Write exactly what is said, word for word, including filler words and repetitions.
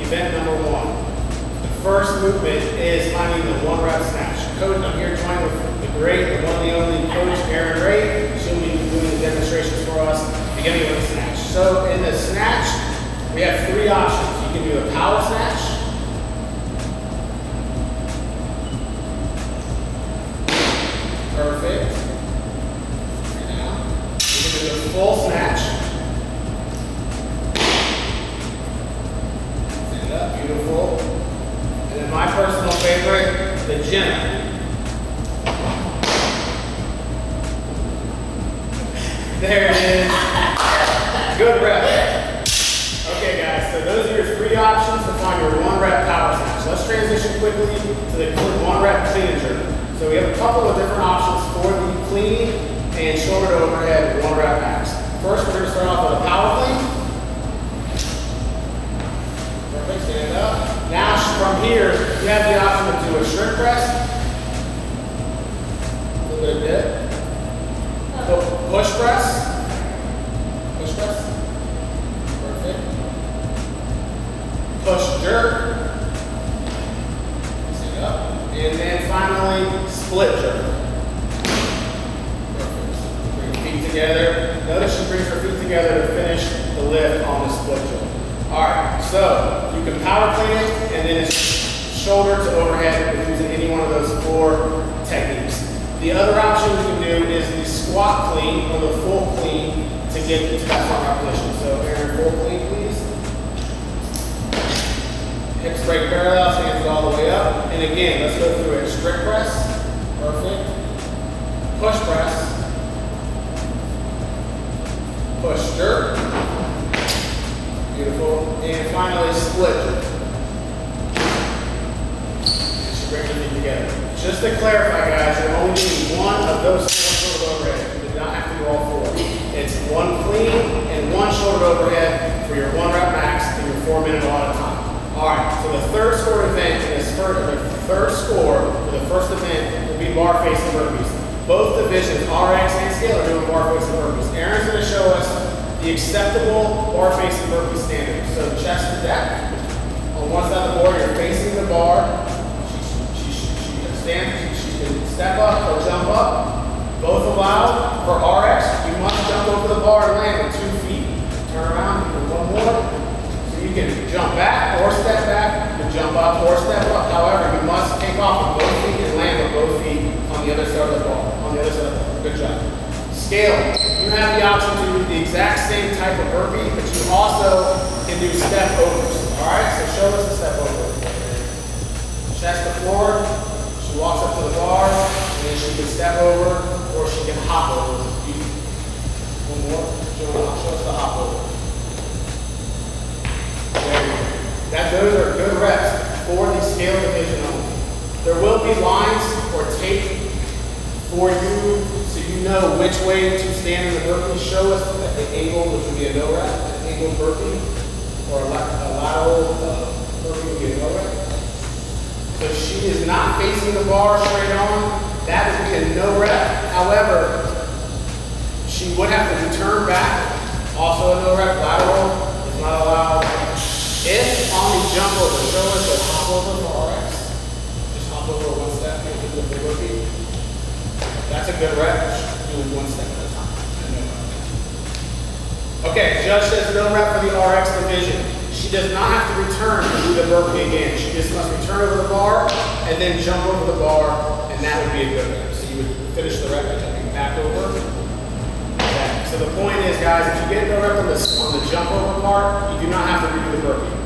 event number one. The first movement is finding the one rep snatch. Coach, I'm here joined with the great, the one and the only coach, Erin Ray. She'll be doing the demonstrations for us, beginning with the snatch. So in the snatch, we have three options. You can do a power snatch, perfect. Right now, you can do the full snatch. Stand up, beautiful. And then my personal favorite, the Jenna. There it is. Good rep. Okay guys, so those are your three options to find your one rep power snatch. Let's transition quickly to the one rep clean and jerk. So we have a couple of different options for the clean and shoulder to overhead one rep max. First, we're going to start off with a power clean. Perfect, stand up. Now from here, you have the option to do a strict press. A little bit of dip. Push press. Push press. Perfect. Push jerk. Stand up. And then finally, split jerk. Perfect. Bring your feet together. Notice she brings her feet together to finish the lift on the split jerk. Alright, so you can power clean it and then it's shoulder to overhead with using any one of those four techniques. The other option you can do is the squat clean or the full clean to get into that front rep position. So Erin, full clean please. Hips break parallel, so hands all the way up. And again, let's go through it. Strict press, perfect. Push press. Push jerk. Beautiful. And finally, split jerk. And she brings everything together. Just to clarify, guys, you're only doing one of those four shoulder overhead. You do not have to do all four. It's one clean and one shoulder overhead for your one rep max and your four minute allotted time. All right, so the third score event in this first, the third score for the first event will be bar facing burpees. Both divisions, R X and scale, are doing bar facing burpees. Erin's going to show us the acceptable bar facing burpee standard. So chest to deck. On one side of the board, you're facing the bar. She, she, she can stand, she can step up or jump up. Both allowed. For R X, you must jump over the bar and land with two feet. Turn around, do one more. You can jump back or step back, you can jump up or step up. However, you must take off with both feet and land with both feet on the other side of the ball. On the other side of the ball. Good job. Scale. You have the option to do the exact same type of burpee, but you also can do step overs. Alright, so show us the step over. Chest to floor. She walks up to the bar, and then she can step over, or she can hop over. One more. Show us the hop over. That those are good reps for the scale division only. There will be lines or tape for you so you know which way to stand in the burpee. Show us the angle, which would be a no rep, an angle burpee, or a, a lateral uh, burpee would be a no rep. So she is not facing the bar straight on. That would be a no rep. However, she would have to return back. Also a no rep. Lateral is not allowed. If on the jump over, show us a hop over for R X. Just hop over one step and do the big burpee. That's a good rep. Do it one step at a time. Okay, judge says no rep for the R X division. She does not have to return to do the burpee again. She just must return over the bar and then jump over the bar, and that would be a good rep. So you would finish the rep by jumping back over. Okay. So the point is, guys, if you get no rep on the, on the jump over part, you do not have to redo the burpee.